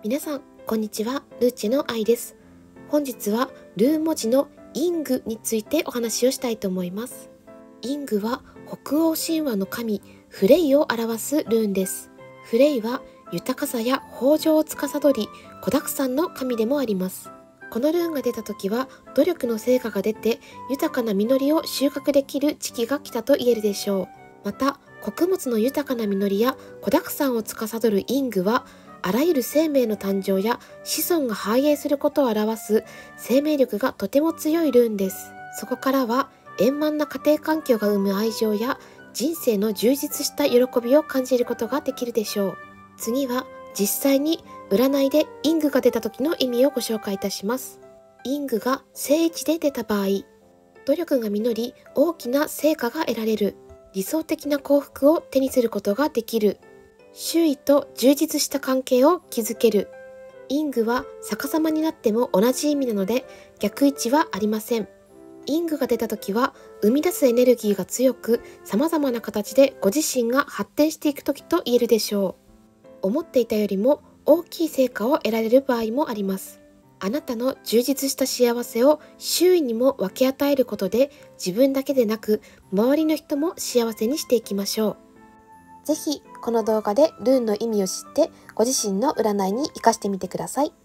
皆さん、こんにちは。ルーチェの愛です。本日はルーン文字のイングについてお話をしたいと思います。イングは北欧神話の神フレイを表すルーンです。フレイは豊かさや豊穣を司り、子沢山の神でもあります。このルーンが出た時は努力の成果が出て豊かな実りを収穫できる時期が来たと言えるでしょう。また、穀物の豊かな実りや子沢山を司るイングはあらゆる生命の誕生や子孫が繁栄することを表す生命力がとても強いルーンです。そこからは円満な家庭環境が生む愛情や人生の充実した喜びを感じることができるでしょう。次は実際に占いでイングが出た時の意味をご紹介いたします。イングが正位置で出た場合、努力が実り大きな成果が得られる、理想的な幸福を手にすることができる、周囲と充実した関係を築ける。イングは逆さまになっても同じ意味なので逆位置はありません。イングが出た時は生み出すエネルギーが強く、様々な形でご自身が発展していく時と言えるでしょう。思っていたよりも大きい成果を得られる場合もあります。あなたの充実した幸せを周囲にも分け与えることで、自分だけでなく周りの人も幸せにしていきましょう。ぜひこの動画でルーンの意味を知ってご自身の占いに活かしてみてください。